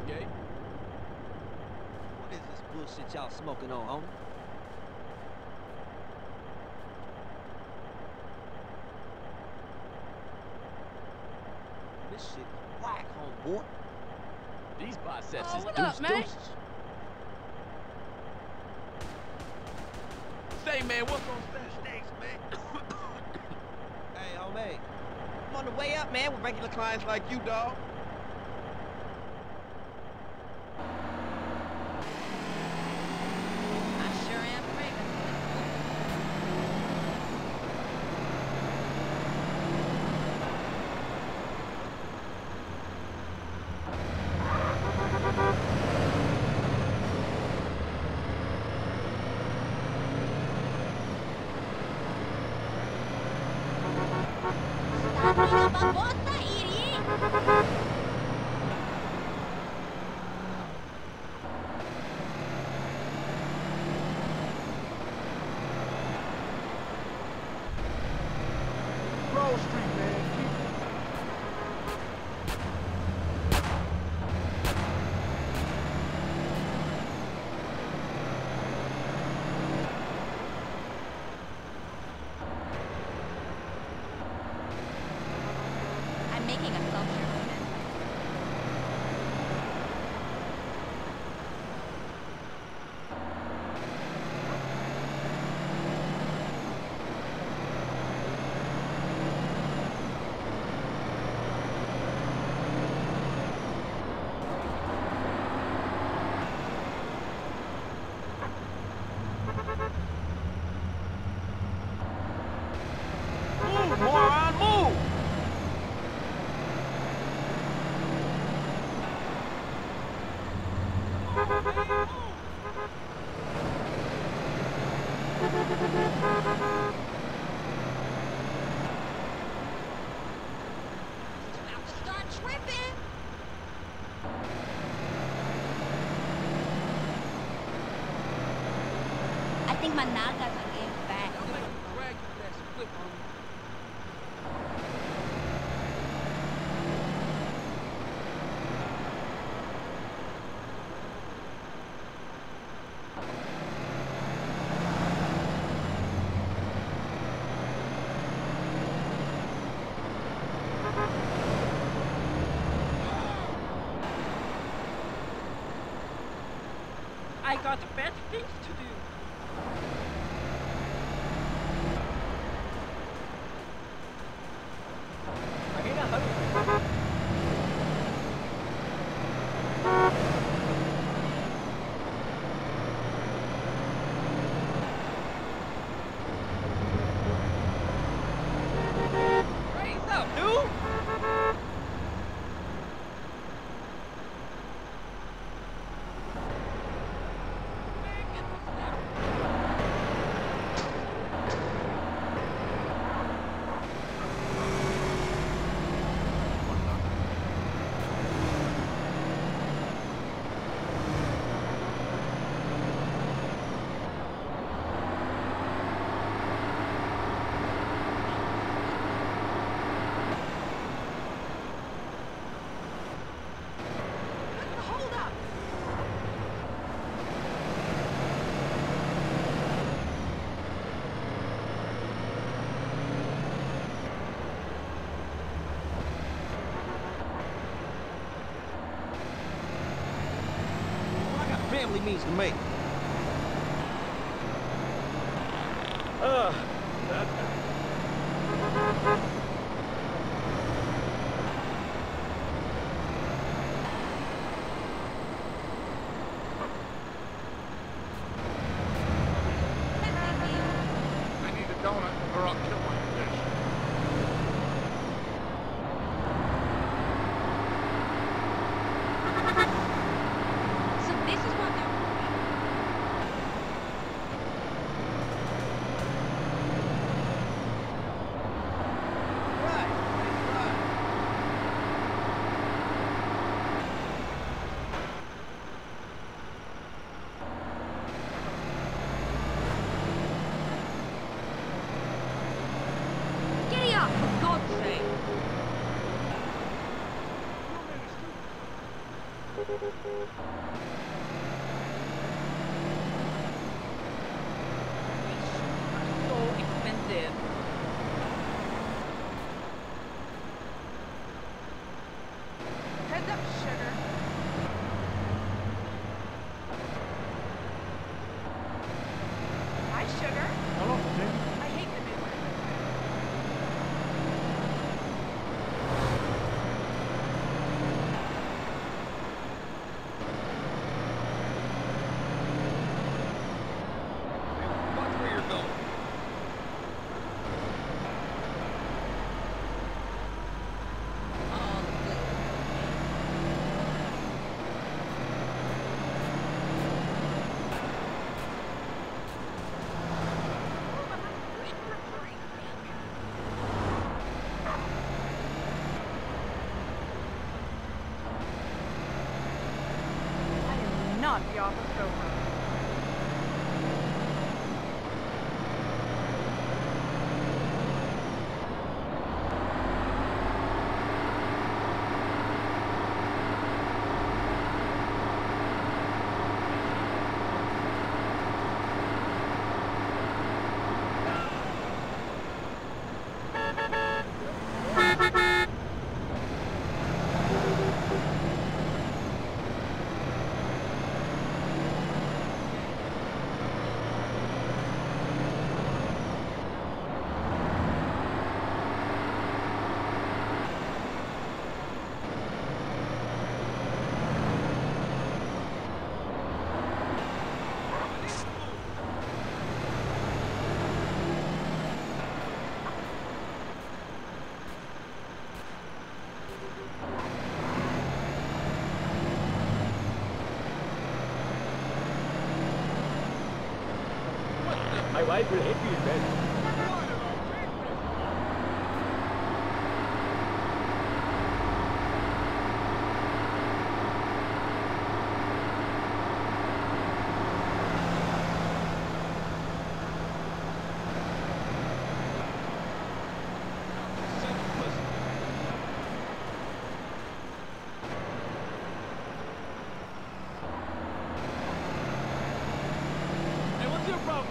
gay. What is this bullshit y'all smoking on, homie? This shit is whack, homeboy. These biceps Oh, is what up, man? deuces. Say, man, what's on special? Thanks, man. Hey, homie. I'm on the way up, man, with regular clients like you, dog. I sure am craving. Stop being a babosa, idiot! Grove Street, man. I'm making a sculpture. Move, moron, move! About to start tripping. I think my nagas are getting fat. Y'all like to drag you that split on me. I got better things to do. Raise up, dude! Hold up. I got family means to make. I need a donut or I'll kill my fish. So this is what they're So expensive. Heads up, sugar. Hi, sugar. Hello, Jim. I hate the Midwest. Watch where you're going. Oh, I am not the office gopher. My wife will hate me in bed. Hey, what's your problem?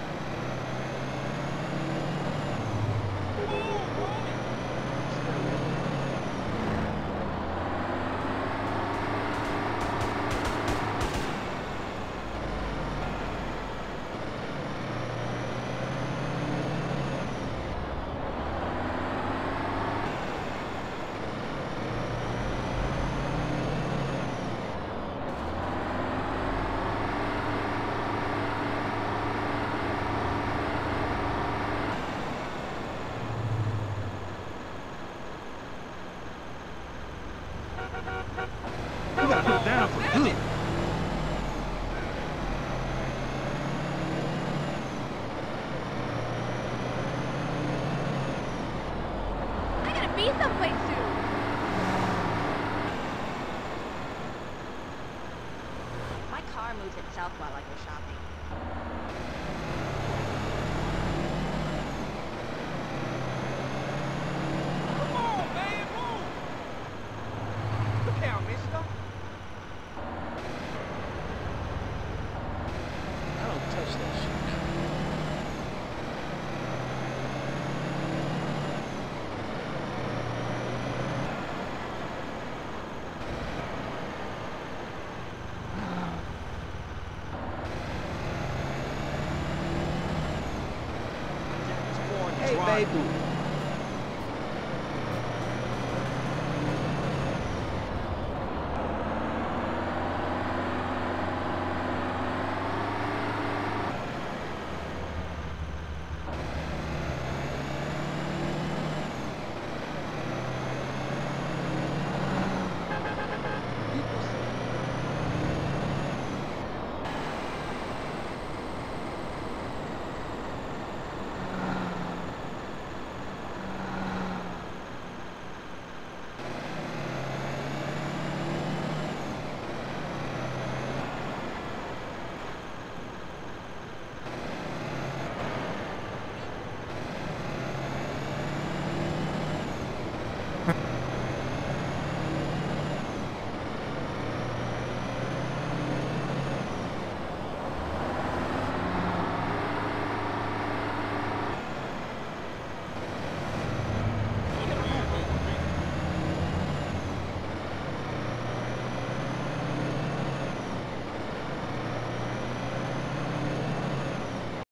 You gotta put it down for good. I gotta be someplace soon. My car moves itself while I go shopping. Come on, man, move! Look out, mister. I don't touch that shit. Hey, baby.